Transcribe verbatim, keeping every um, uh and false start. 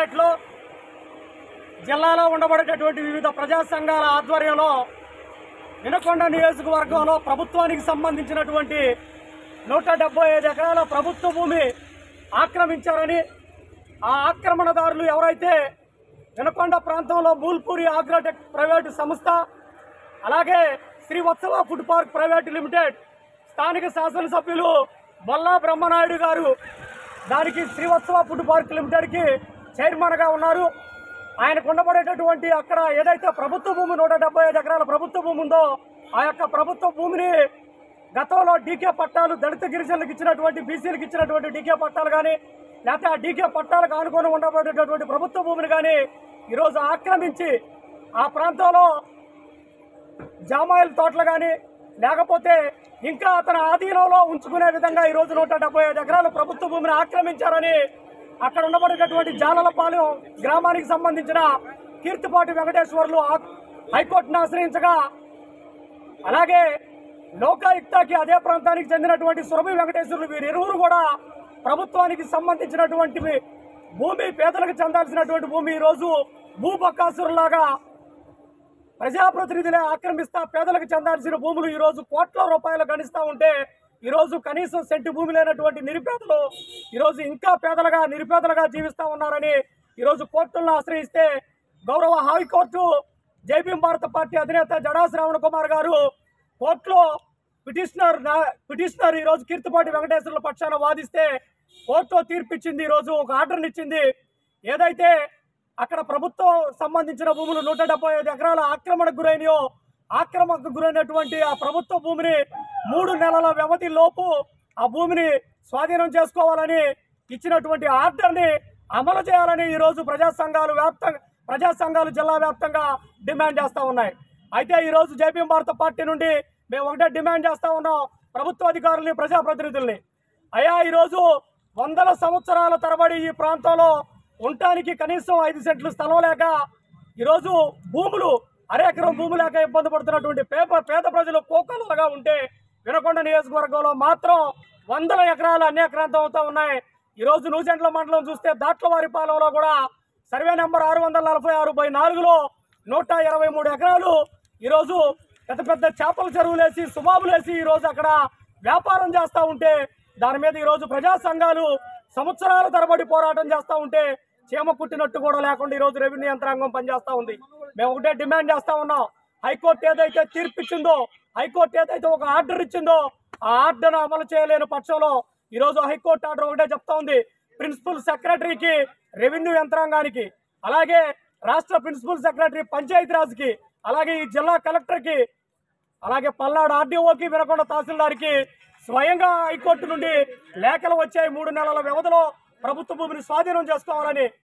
కలెక్టరేట్లో జిల్లాలో ఉండబడేటటువంటి వివిధ ప్రజా సంఘాల ఆధ్వర్యంలో వినకొండ నియోజకవర్గంలో ప్రభుత్వానికి సంబంధించినటువంటి నూట డెబ్బై ఐదు ఎకరాల ప్రభుత్వ భూమి ఆక్రమించారని, ఆ ఆక్రమణదారులు ఎవరైతే వినకొండ ప్రాంతంలో మూల్పూరి ఆగ్రోటెక్ ప్రైవేటు సంస్థ, అలాగే Srivatsava food park private limited స్థానిక శాసనసభ్యులు బొల్లా బ్రహ్మనాయుడు గారు దానికి శ్రీవత్సవ ఫుడ్ పార్క్ లిమిటెడ్కి చైర్మన్గా ఉన్నారు. ఆయనకు ఉండబడేటటువంటి అక్కడ ఏదైతే ప్రభుత్వ భూమి నూట డెబ్బై ఐదు ఎకరాల ప్రభుత్వ భూమి ఉందో ఆ యొక్క ప్రభుత్వ భూమిని గతంలో డీకే పట్టాలు దళిత గిరిజనులకు ఇచ్చినటువంటి బీసీలకు ఇచ్చినటువంటి డీకే పట్టాలు కానీ, లేకపోతే ఆ డీకే పట్టాలకు ఆనుకొని ఉండబడేటటువంటి ప్రభుత్వ భూమిని కానీ ఈరోజు ఆక్రమించి ఆ ప్రాంతంలో జామాయిల తోటలు కానీ లేకపోతే ఇంకా అతని ఆధీనంలో ఉంచుకునే విధంగా ఈరోజు నూట డెబ్బై ఐదు ఎకరాల ప్రభుత్వ భూమిని ఆక్రమించారని అక్కడ ఉండబడేటటువంటి జాలలపాలెం గ్రామానికి సంబంధించిన కీర్తిపాటి వెంకటేశ్వర్లు హైకోర్టును ఆశ్రయించగా, అలాగే లోకాయుక్తకి అదే ప్రాంతానికి చెందినటువంటి సురభి వెంకటేశ్వర్లు వీరిరువురు కూడా ప్రభుత్వానికి సంబంధించినటువంటి భూమి పేదలకు చెందాల్సినటువంటి భూమి ఈరోజు భూబకాసురులాగా ప్రజాప్రతినిధులే ఆక్రమిస్తా పేదలకు చెందాల్సిన భూములు ఈరోజు కోట్ల రూపాయలు గణిస్తూ ఉంటే ఈరోజు కనీసం సెంటు భూమి లేనటువంటి నిరుపేదలు ఈరోజు ఇంకా పేదలుగా నిరుపేదలుగా జీవిస్తూ ఉన్నారని ఈరోజు కోర్టులను ఆశ్రయిస్తే గౌరవ హైకోర్టు జైభీం భారత పార్టీ అధినేత జడా శ్రావణ కుమార్ గారు కోర్టులో పిటిషనర్ పిటిషనర్ ఈరోజు కీర్తిపాటి వెంకటేశ్వర్ల పక్షాన వాదిస్తే కోర్టు తీర్పిచ్చింది. ఈరోజు ఒక ఆర్డర్ని ఇచ్చింది. ఏదైతే అక్కడ ప్రభుత్వం సంబంధించిన భూములు నూట డెబ్బై ఐదు ఎకరాల ఆక్రమణకు గురైనయో ఆక్రమణకు గురైనటువంటి ఆ ప్రభుత్వ భూమిని మూడు నెలల వ్యవధి లోపు ఆ భూమిని స్వాధీనం చేసుకోవాలని ఇచ్చినటువంటి ఆర్డర్ని అమలు చేయాలని ఈరోజు ప్రజా సంఘాలు వ్యాప్తంగా ప్రజా సంఘాలు జిల్లా వ్యాప్తంగా డిమాండ్ చేస్తూ ఉన్నాయి. అయితే ఈరోజు జైభీం భారత పార్టీ నుండి మేము ఒకటే డిమాండ్ చేస్తూ ఉన్నాం ప్రభుత్వ అధికారుల్ని, ప్రజాప్రతినిధుల్ని. అయ్యా, ఈరోజు వందల సంవత్సరాల తరబడి ఈ ప్రాంతంలో ఉండటానికి కనీసం ఐదు సెంట్లు స్థలం లేక ఈరోజు భూములు అరెకరం భూమి లేక ఇబ్బంది పడుతున్నటువంటి పేప పేద ప్రజలు కోకొల్లలుగా ఉంటే వినకొండ నియోజకవర్గంలో మాత్రం వందల ఎకరాలు అన్యాక్రాంతం అవుతూ ఉన్నాయి. ఈరోజు నూజెండ్ల మండలం చూస్తే దాట్లవారిపాలెంలో కూడా సర్వే నెంబర్ ఆరు వందల నలభై ఆరు బై నాలుగులో నూట ఇరవై మూడు ఎకరాలు ఈరోజు పెద్ద పెద్ద చేపల చెరువులేసి సుబాబులేసి ఈరోజు అక్కడ వ్యాపారం చేస్తూ ఉంటే దాని మీద ఈరోజు ప్రజా సంఘాలు సంవత్సరాల తరబడి పోరాటం చేస్తూ ఉంటే చీమ కుట్టినట్టు కూడా లేకుండా ఈరోజు రెవెన్యూ యంత్రాంగం పనిచేస్తూ ఉంది. మేము ఒకటే డిమాండ్ చేస్తూ ఉన్నాం, హైకోర్టు ఏదైతే తీర్పు ఇచ్చిందో, హైకోర్టు ఏదైతే ఒక ఆర్డర్ ఇచ్చిందో ఆ ఆర్డర్ను అమలు చేయలేని పక్షంలో ఈరోజు హైకోర్టు ఆర్డర్ ఒకటే చెప్తా ఉంది, ప్రిన్సిపల్ సెక్రటరీకి, రెవెన్యూ యంత్రాంగానికి, అలాగే రాష్ట్ర ప్రిన్సిపల్ సెక్రటరీ పంచాయతీరాజ్కి, అలాగే ఈ జిల్లా కలెక్టర్కి, అలాగే పల్నాడు ఆర్డీఓకి, వినకొండ తహసీల్దార్కి స్వయంగా హైకోర్టు నుండి లేఖలు వచ్చాయి. మూడు నెలల వ్యవధిలో ప్రభుత్వ భూమిని స్వాధీనం చేసుకోవాలని